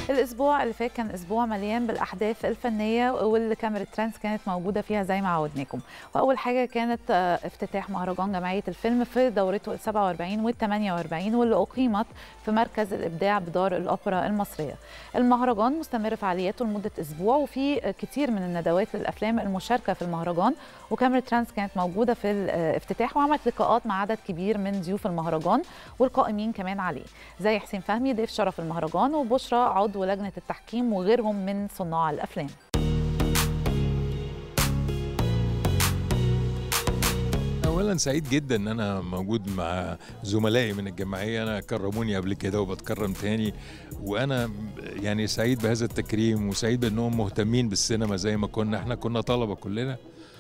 الأسبوع اللي فات كان أسبوع مليان بالأحداث الفنية واللي كاميرا ترندز كانت موجودة فيها زي ما عودناكم. وأول حاجة كانت افتتاح مهرجان جمعية الفيلم في دورته ال 47 وال 48 واللي أقيمت في مركز الإبداع بدار الأوبرا المصرية. المهرجان مستمر فعالياته لمدة أسبوع وفي كتير من الندوات للأفلام المشاركة في المهرجان، وكاميرا ترندز كانت موجودة في الافتتاح وعملت لقاءات مع عدد كبير من ضيوف المهرجان والقائمين كمان عليه، زي حسين فهمي ضيف شرف المهرجان وبشرى عضو لجنة التحكيم وغيرهم من صناع الأفلام. أولاً سعيد جدا ان انا موجود مع زملائي من الجمعيه، انا كرموني قبل كده وبتكرم تاني، وانا يعني سعيد بهذا التكريم وسعيد بانهم مهتمين بالسينما زي ما احنا كنا طلبه كلنا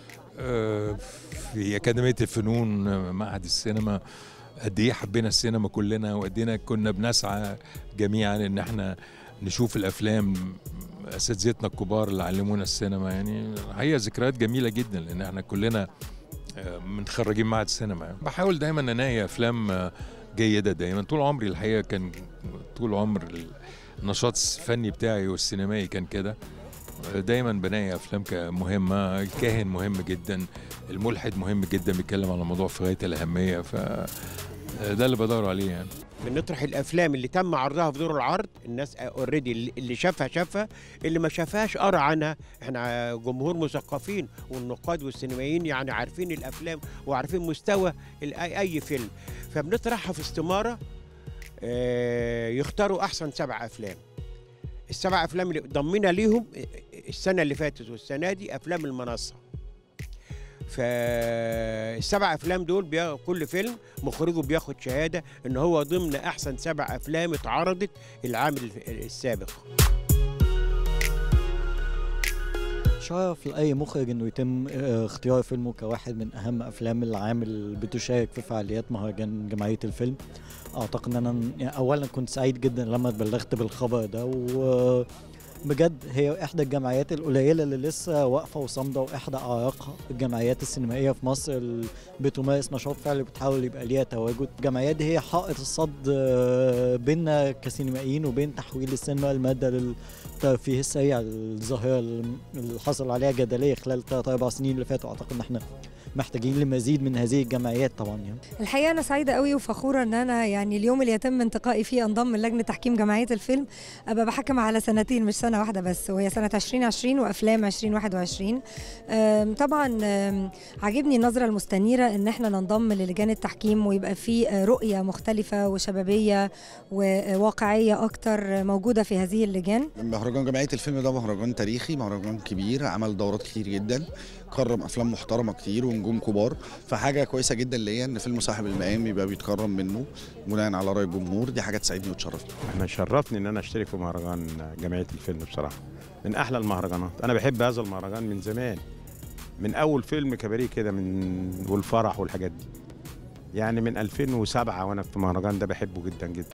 في اكاديميه الفنون معهد السينما. قد ايه حبينا السينما كلنا وقد ايه كنا بنسعى جميعا ان احنا نشوف الافلام، اساتذتنا الكبار اللي علمونا السينما. يعني هي ذكريات جميله جدا لان احنا كلنا متخرجين معهد السينما. بحاول دايما اناقي افلام جيده دايما. طول عمري الحقيقه كان طول عمر النشاط الفني بتاعي والسينمائي كان كده، دايما بناقي افلام مهمه. الكاهن مهم جدا، الملحد مهم جدا، بيتكلم على موضوع في غايه الاهميه، ده اللي بدور عليه. يعني بنطرح الافلام اللي تم عرضها في دور العرض، الناس اوريدي اللي شافها، اللي ما شافهاش قرا عنها. احنا جمهور مثقفين والنقاد والسينمائيين يعني عارفين الافلام وعارفين مستوى اي فيلم، فبنطرحها في استماره يختاروا احسن 7 افلام. ال7 افلام اللي ضمينا ليهم السنه اللي فاتت والسنه دي افلام المنصه. فال7 افلام دول كل فيلم مخرجه بياخد شهاده ان هو ضمن احسن 7 افلام اتعرضت العام السابق. شرف لاي مخرج انه يتم اختيار فيلمه كواحد من اهم افلام العام اللي بتشارك في فعاليات مهرجان جمعيه الفيلم. اعتقد ان انا يعني اولا كنت سعيد جدا لما اتبلغت بالخبر ده، و بجد هي احدى الجمعيات القليله اللي لسه واقفه وصامده، واحدى اعراقها الجمعيات السينمائيه في مصر اللي بتمارس نشاط فعلي بتحاول يبقى ليها تواجد. الجمعيات دي هي حائط الصد بيننا كسينمائيين وبين تحويل السينما الماده للترفيه السريع، الظاهره اللي حصل عليها جدليه خلال 3-4 سنين اللي فاتوا. اعتقد ان احنا محتاجين لمزيد من هذه الجمعيات طبعا. يعني الحقيقه انا سعيده قوي وفخوره ان انا يعني اليوم اللي يتم انتقائي فيه انضم لجنه تحكيم جمعيه الفيلم، ابقى بحكم على سنتين مش سنه واحده بس، وهي سنه 2020 وافلام 2021. طبعا عاجبني النظره المستنيره ان احنا ننضم للجان التحكيم ويبقى في رؤيه مختلفه وشبابيه وواقعيه اكتر موجوده في هذه اللجان. مهرجان جمعيه الفيلم ده مهرجان تاريخي، مهرجان كبير، عمل دورات كتير جدا، كرم افلام محترمه كتير ونجوم كبار، فحاجه كويسه جدا ليا ان فيلم صاحب المقام يبقى بيتكرم منه بناء على راي الجمهور. دي حاجه تسعدني وتشرفني. انا شرفني ان انا اشترك في مهرجان جمعيه الفيلم، بصراحه من احلى المهرجانات. انا بحب هذا المهرجان من زمان، من اول فيلم كباريه كده والفرح والحاجات دي، يعني من 2007 وانا في المهرجان ده بحبه جدا جدا.